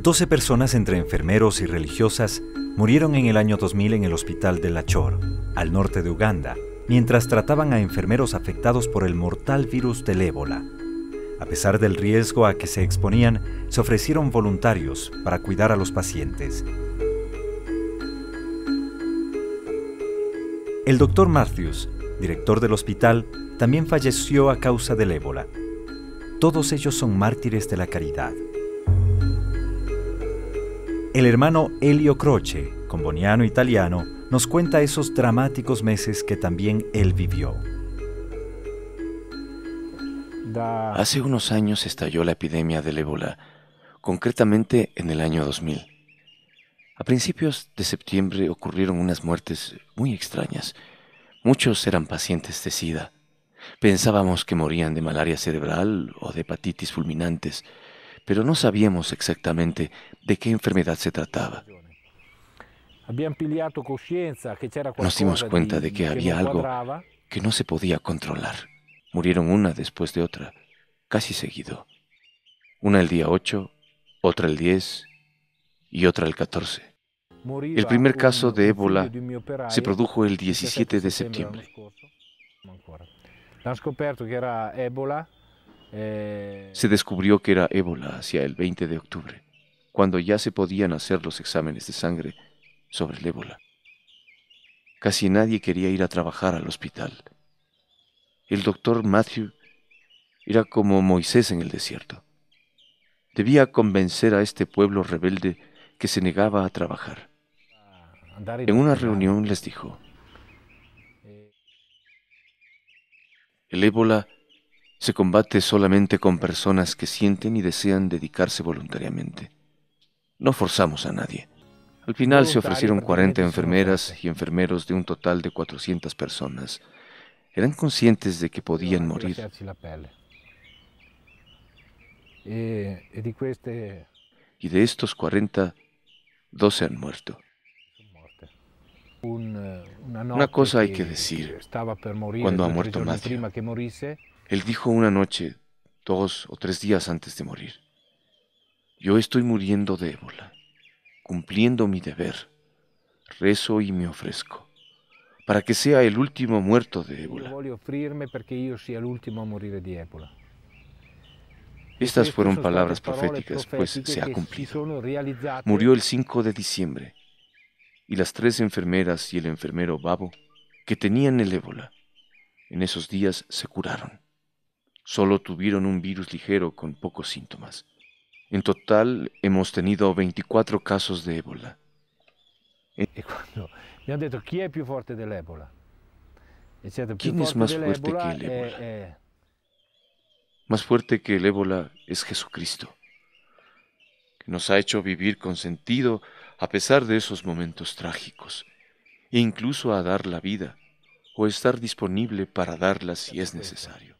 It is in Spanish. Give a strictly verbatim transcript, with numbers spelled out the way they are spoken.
doce personas entre enfermeros y religiosas murieron en el año dos mil en el hospital de Lachor, al norte de Uganda, mientras trataban a enfermeros afectados por el mortal virus del ébola. A pesar del riesgo a que se exponían, se ofrecieron voluntarios para cuidar a los pacientes. El doctor Matthews, director del hospital, también falleció a causa del ébola. Todos ellos son mártires de la caridad. El hermano Elio Croce, comboniano italiano, nos cuenta esos dramáticos meses que también él vivió. Hace unos años estalló la epidemia del ébola, concretamente en el año dos mil. A principios de septiembre ocurrieron unas muertes muy extrañas. Muchos eran pacientes de SIDA. Pensábamos que morían de malaria cerebral o de hepatitis fulminantes, pero no sabíamos exactamente de qué enfermedad se trataba. Nos dimos cuenta de que había algo que no se podía controlar. Murieron una después de otra, casi seguido. Una el día ocho, otra el diez y otra el catorce. El primer caso de ébola se produjo el diecisiete de septiembre. Se descubrió que era ébola hacia el veinte de octubre, cuando ya se podían hacer los exámenes de sangre sobre el ébola. Casi nadie quería ir a trabajar al hospital. El doctor Matthew era como Moisés en el desierto. Debía convencer a este pueblo rebelde que se negaba a trabajar. En una reunión les dijo: el ébola se combate solamente con personas que sienten y desean dedicarse voluntariamente. No forzamos a nadie. Al final se ofrecieron cuarenta enfermeras y enfermeros de un total de cuatrocientas personas. Eran conscientes de que podían morir. Y de estos cuarenta, doce han muerto. Una cosa hay que decir. Cuando ha muerto Matthew, él dijo una noche, dos o tres días antes de morir: yo estoy muriendo de ébola, cumpliendo mi deber, rezo y me ofrezco para que sea el último muerto de ébola. Estas fueron palabras proféticas, pues se ha cumplido. Murió el cinco de diciembre, y las tres enfermeras y el enfermero Babo, que tenían el ébola, en esos días se curaron. Solo tuvieron un virus ligero con pocos síntomas. En total hemos tenido veinticuatro casos de ébola. ¿Quién es más fuerte que el ébola? Más fuerte que el ébola es Jesucristo, que nos ha hecho vivir con sentido a pesar de esos momentos trágicos, e incluso a dar la vida o estar disponible para darla si es necesario.